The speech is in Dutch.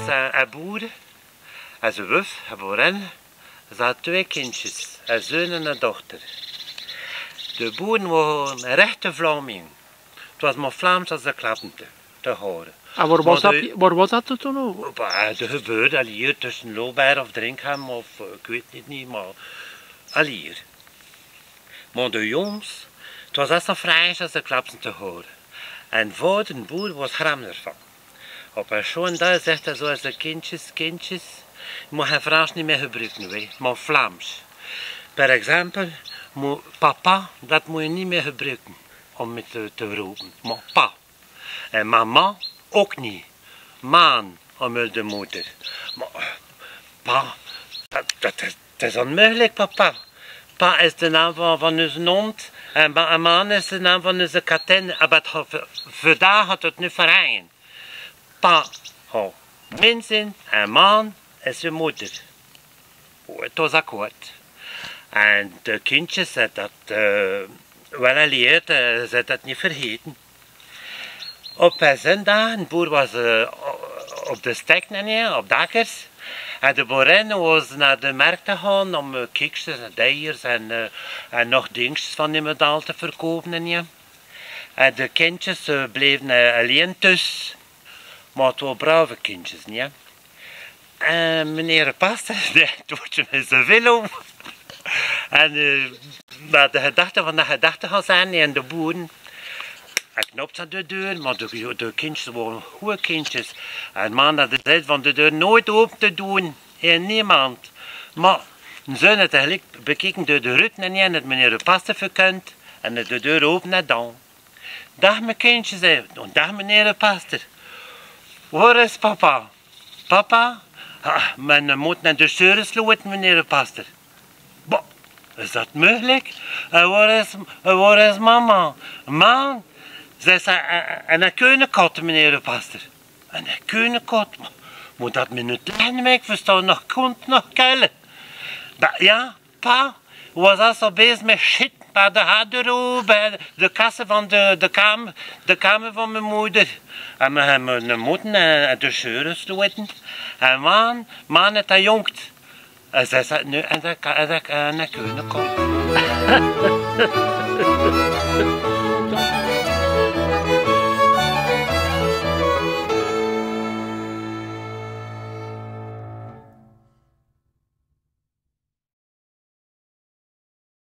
een boer, en zijn wuf, een boerin. Ze had 2 kindjes, een zoon en een dochter. De boeren waren een rechte Vlaming. Het was maar Vlaams als de klappen te horen. En waar was dat toen ook? De gebeurde al hier tussen Looberg of Drinkham of ik weet niet, maar al hier. Maar de jongens, het was als een Frans als de klappen te horen. En voor de boer was gram ervan. Op een schoon dag zegt hij zoals de kindjes, je moet geen Frans niet meer gebruiken, maar Vlaams. Per exemple, papa, dat moet je niet meer gebruiken om met te roepen, maar pa. En mama ook niet. Maan, omhult de moeder. Maar pa, dat is onmogelijk, papa. Pa is de naam van onze hond en maan is de naam van onze katin. Maar vandaag had het nu verhangen. Pa, mensen en maan is je moeder. Het was akkoord. En de kindjes zijn dat wel geleerd, ze dat niet vergeten. Op een zondag, een boer was op de stek, op dakkers. En de boerin was naar de markt gegaan om kiksjes en eiers en nog dingetjes van die medaal te verkopen. En de kindjes bleven alleen thuis. Maar het waren brave kindjes. En meneer de pastor, die doet je met zoveel om. En de gedachte van de gedachte gaan zijn en de boeren. Hij knopt aan de deur, maar de kindjes waren goede kindjes. En man had gezegd van de deur nooit open te doen. En niemand. Maar ze had eigenlijk bekeken door de ruiten en het meneer de pastor verkend. En de deur open en dan. Dag mijn kindjes, zei dag meneer de pastor. Waar is papa? Papa? Men moet naar de deur sluiten meneer de pastor. Bah, is dat mogelijk? En waar is mama? Man? Zij zei, en een keunenkot, meneer de pastor. En een keunenkot? Moet dat me niet lijnen, ik versta nog kont, nog kuilen. Ja, pa, was al zo bezig met shit bij de hadero, bij de kassen van de kamer van mijn moeder. En we hebben mijn moeder en de scheuren sluiten. En man het dat jongt. En zij zei, nu, en dat keunenkot.